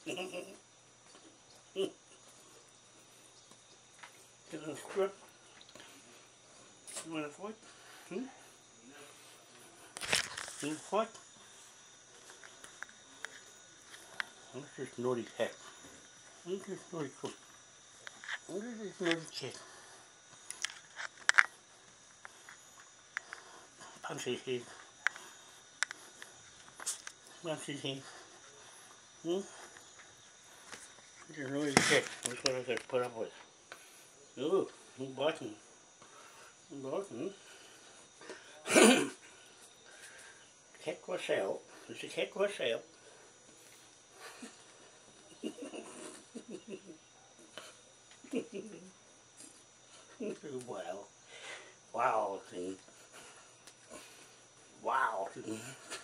Get a strip. You want to fight? Hmm? You want to fight? Look at this naughty cat. Look at this naughty cook. Look at this naughty cat. Punch his head. Punch his head. Hmm? This is naughty cat. That's what I got to put up with. Oh, he's biting. He's biting. Cat was out. Is the cat was out? Wow. Wow thing. Wow thing.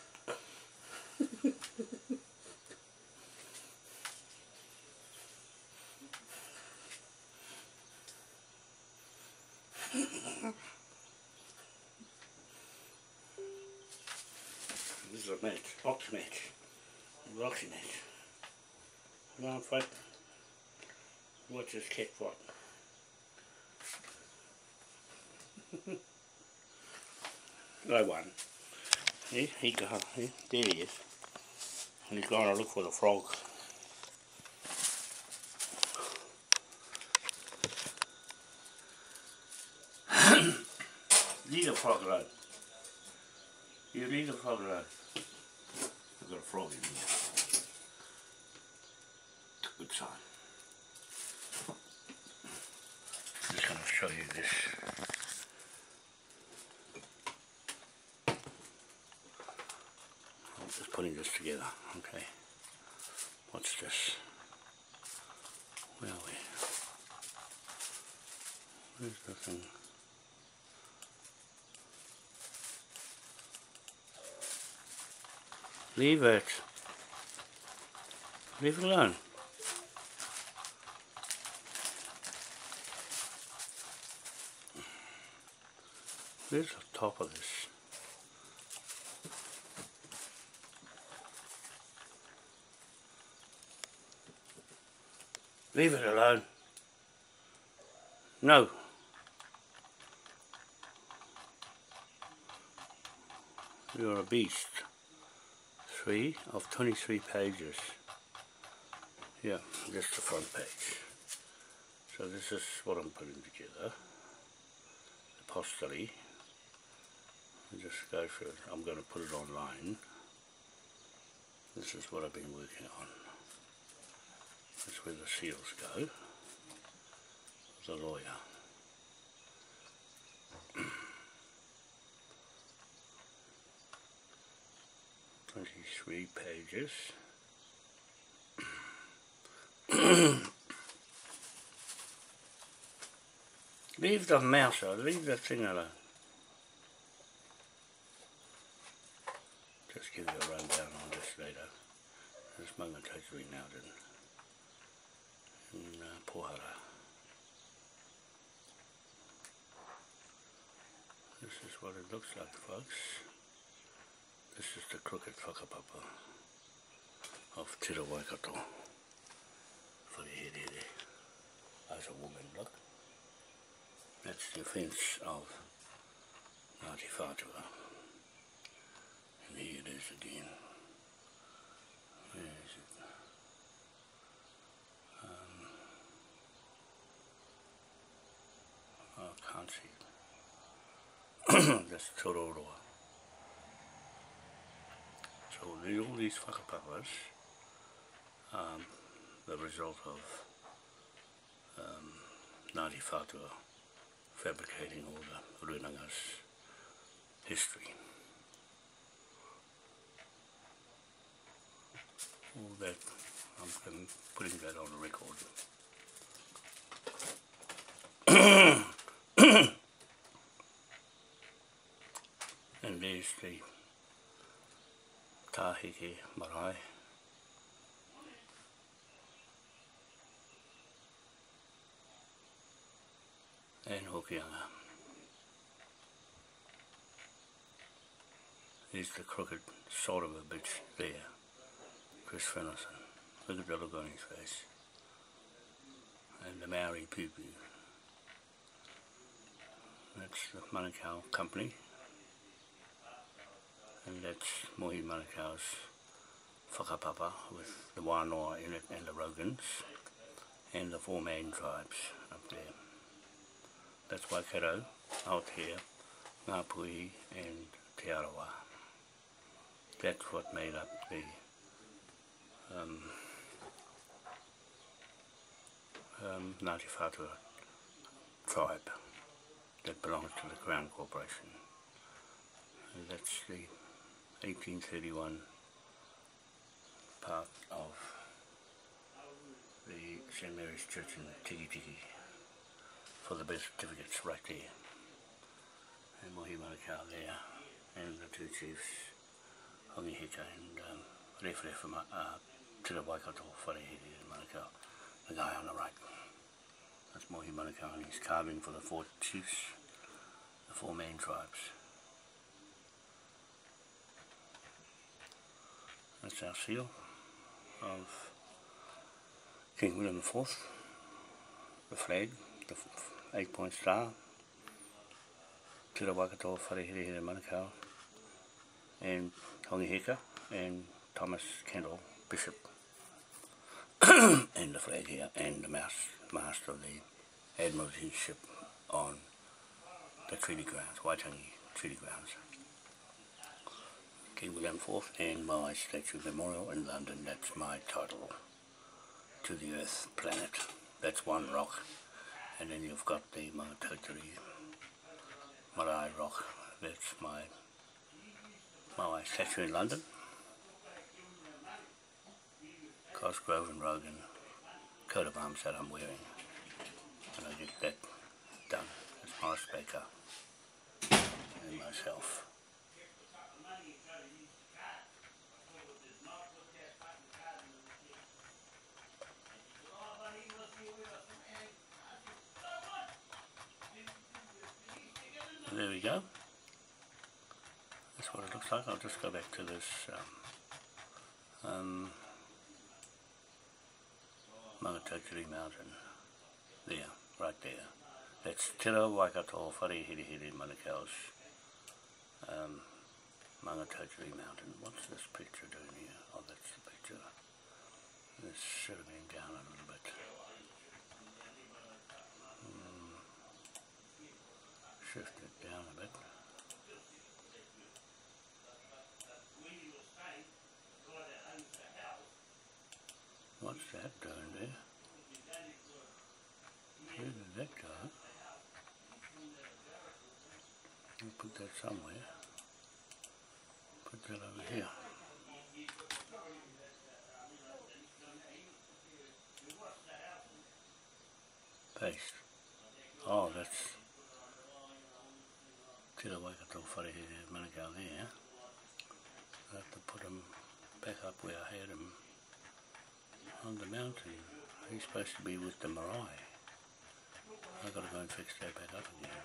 This is a match, box match, boxing match. Come on, fight. Watch this cat fight. I won. There he is. And he's going to look for the frog. Leave the frog alone. You leave the frog alone. I've got a frog in here. Good sign. I'm just going to show you this. I'm just putting this together. Okay. What's this? Where are we? Where's the thing? Leave it. Leave it alone. Where's the top of this? Leave it alone. No. You're a beast. 3 of 23 pages. Yeah, just the front page. So this is what I'm putting together. The apostolate. Just go for it. I'm going to put it online. This is what I've been working on. That's where the seals go. The lawyer. Three pages. Leave the mouse out, leave the thing alone. Just give you a rundown on this later. This momentarily now in Pohara. This is what it looks like, folks. This is the crooked whakapapa of Te Waikato. For the head there. As a woman, look. That's the offence of Ngāti Whātua. And here it is again. Where is it? I can't see it. That's Tororoa. So all these whakapapas are the result of Ngāti Whātua fabricating all the Runanga's history. All that, I'm putting that on the record. And there's the Tāheke Marae. And Hokianga. Here's the crooked sort of a bitch there, Chris Fennison. Look at the look on his face. And the Maori Pupu. That's the Manukau company. And that's Mohi Manukau's whakapapa with the Wānoa in it and the Rogans and the 4 main tribes up there. That's Waikato, Aotea, Ngāpuhi and Te Arawa. That's what made up the Ngāti Whātua tribe that belongs to the Crown Corporation. And that's the 1831 part of the St. Mary's Church in Tiki Tiki for the birth certificates right there. And Mohi Manukau there, and the 2 chiefs, Hongi Hika and Rewharewha Tira Waikato Wharehere Manukau, the guy on the right. That's Mohi Manukau, and he's carving for the 4 chiefs, the 4 main tribes. That's our seal of King William IV, the flag, the 8-point star, Tira Waikato Wharehere Manukau, and Hongi Hika, and Thomas Kendall, Bishop, and the flag here, and the mast of the Admiralty ship on the treaty grounds, Waitangi treaty grounds. King William IV and my statue memorial in London. That's my title to the Earth planet. That's one rock, and then you've got the Maungatautari Marae rock. That's my statue in London. Cosgrove and Rogan coat of arms that I'm wearing, and I get that done. That's Morris Baker and myself. And there we go. That's what it looks like. I'll just go back to this Maungatautari mountain. There, right there. That's Tira Waikato Wharehere Manukau's Maungatautari mountain. What's this picture doing here? Oh, that's the picture. This should have been down a little bit. Shift it down a bit. What's that doing there? Where did that go? I'll put that somewhere. Put that over here. Paste. Oh, that's Tira Waikato Wharehere Manukau there. I have to put him back up where I had him on the mountain. He's supposed to be with the marae. I've got to go and fix that back up again.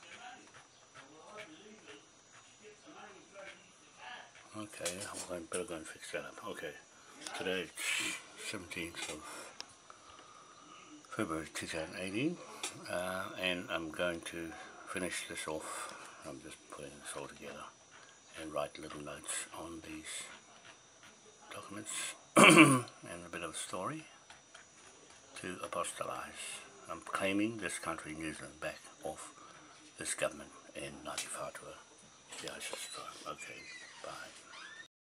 Okay, I better go and fix that up. Okay, today it's 17th of February 2018, and I'm going to finish this off. I'm just putting this all together and write little notes on these documents and a bit of a story to apostolize. I'm claiming this country, New Zealand, back off this government and Ngāti Whātua, the ISIS tribe. Okay, bye.